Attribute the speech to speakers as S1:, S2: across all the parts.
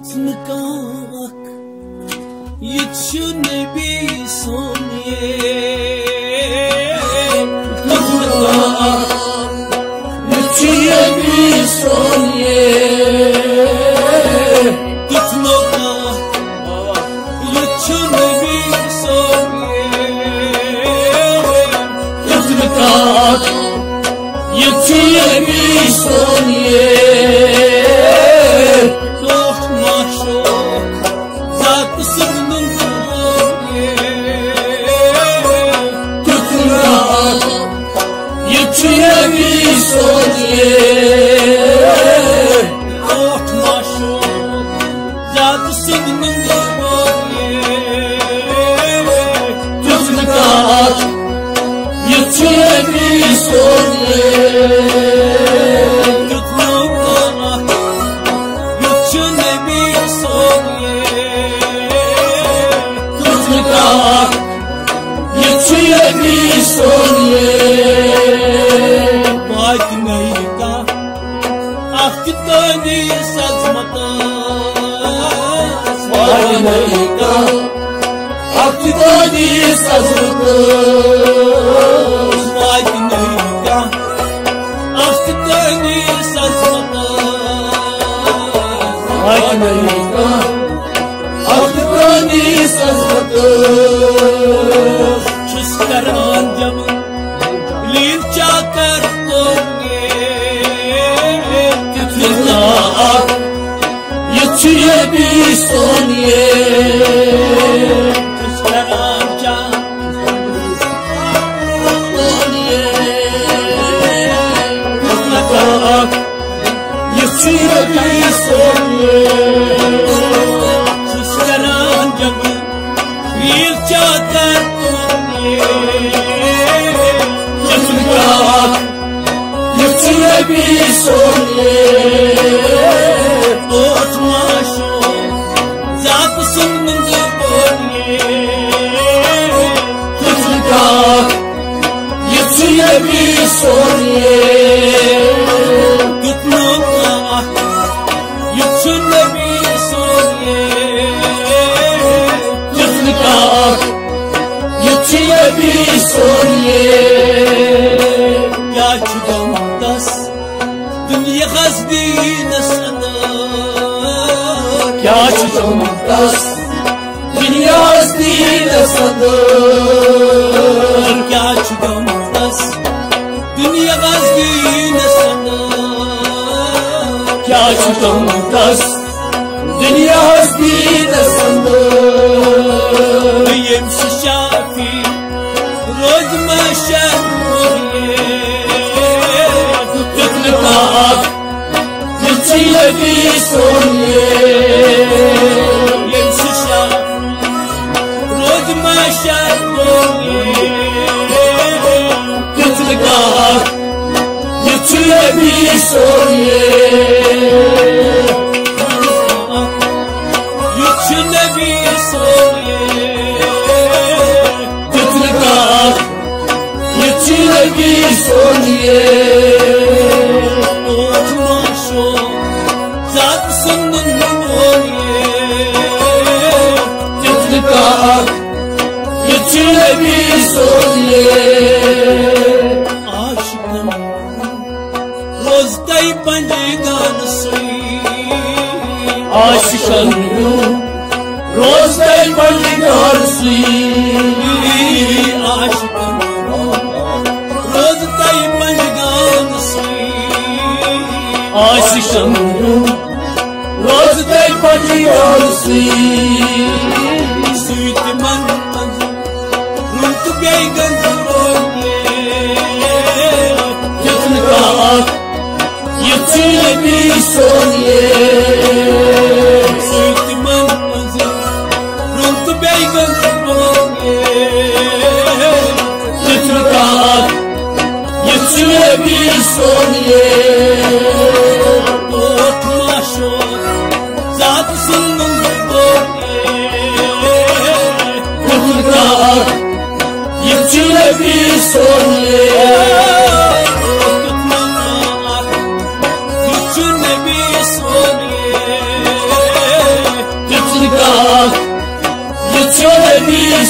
S1: Tutmak için bir saniye. Tutmak için bir saniye. Tutmak için bir saniye. Tutmak için bir saniye.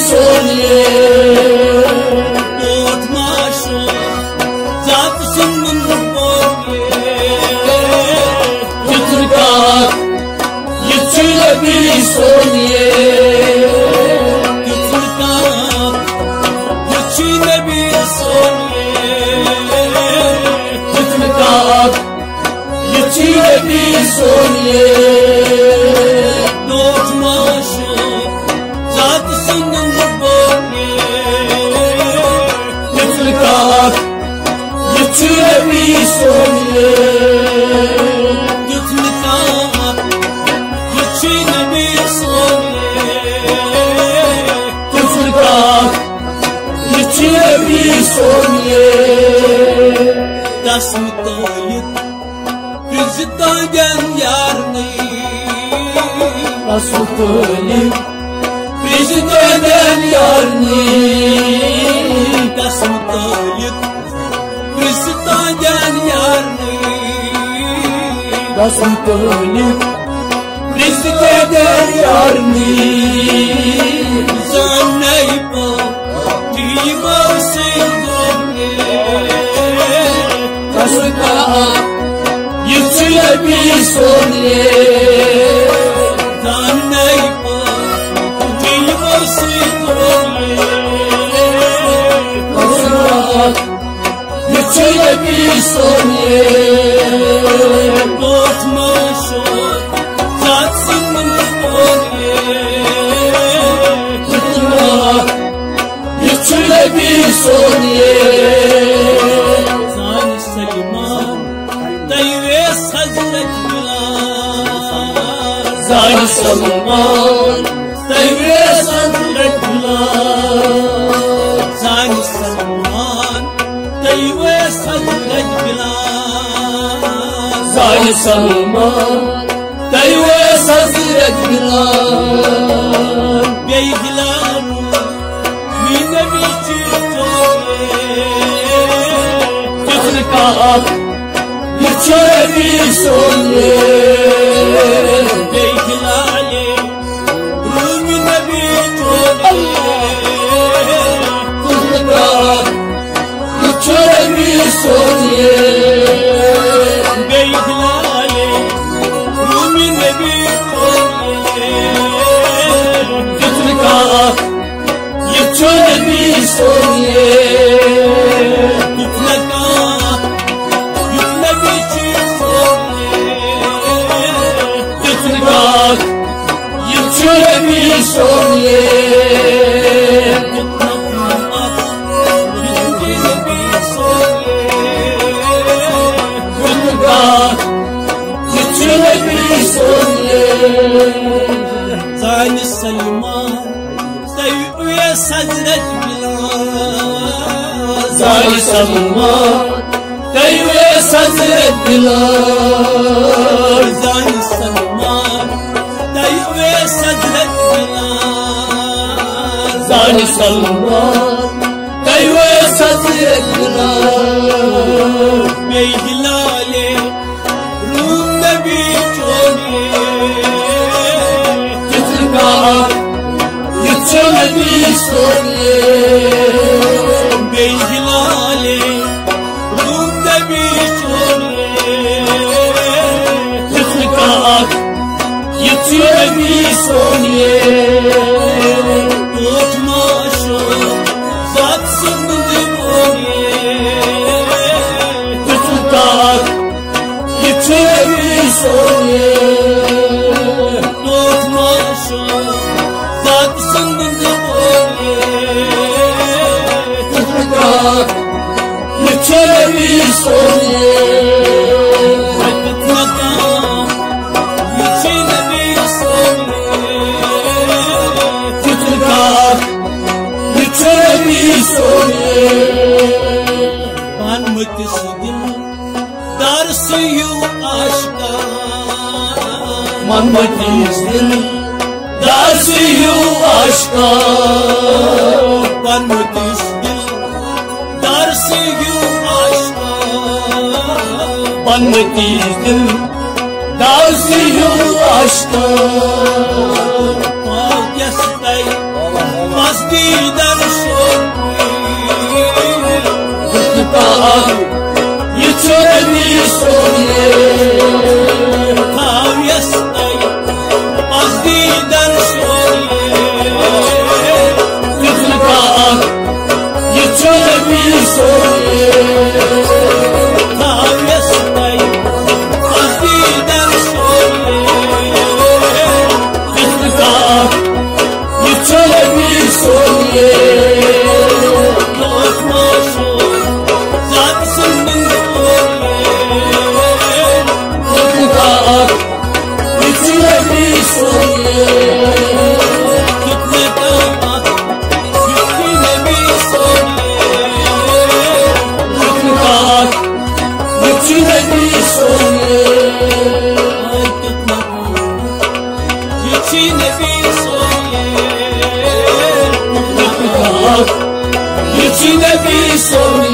S1: sonie Dort maşo Zat sunun boye Yıtırkat Yıtıyla bir sonie Yıtırkat Yıtıyla bir sonie Yıtırkat Yıtıyla bir sonie Dort maşo Zat sunun boye Yıtırkat Yıtıyla bir sonie Yıtırkat Yıtıyla bir sonie Yıtırkat Yıtıyla bir sonie Das mutluluk Rızıktan gel yarni Das mutluluk Rızıktan gel yarni Das mutluluk Rızıktan gel yarni Das mutluluk Rızıktan gel yarni Zanneyba Dima sevdumne Tasıkak Yıtıyla bir sonie Zanneyba Dima sevdumne Tasıkak Yıtıyla bir sonie Dort maşo Zatsın boye Yıtırkat Yıtıyla bir sonie Zani Seliman Dayve Hazret Bilal Zani Seliman Dayve Hazret Bilal Zani Seliman Dayve Hazret Bilal Zani Seliman Dayve Hazret Bilal Bey Bilal Mine Yıtırkat Yıtıyla bir sonie Bey Hilal'e Rumine bir Yıtırkat Yıtıyla bir sonie Bey Hilal'e Rumine bir Yıtırkat Yıtıyla bir sonie Yıtıyla bir sonie Yıtırkat Yıtıyla bir sonie Zani Seliman Dayve Hazret Bilal Zani Seliman Dayve Hazret Bilal Zani Seliman Dayve Hazret Bilal Zani Seliman Dayve Hazret Bilal Bey Hilal'e Rum'da bir çoğune Yıtırkat Yıtıyla bir sonie Bey Hilal'e Rum'da bir çoğune Yıtırkat Yıtıyla bir sonie Dort maşo Zatsın boye Yıtırkat Yıtıyla bir sonie Dort maşo Zatsın boye Yıtırkat Yıtıyla bir sonie Yıtıyla bir sonie Ben mütesidim Darsiyu aşka Ben mütesidim Darsiyu aşka Ben mütesidim Darsiyu aşka Ben mütesidim Darsiyu aşka Yes, didar şoğlu
S2: Kutluka Yüçüne bir soğlu
S1: Kavyastay az didar şoğlu
S2: Kutluka Yüçüne bir soğlu
S1: Kavyastay az didar şoğlu
S2: Kutluka Yüçüne bir soğlu Yüçüne bir soğlu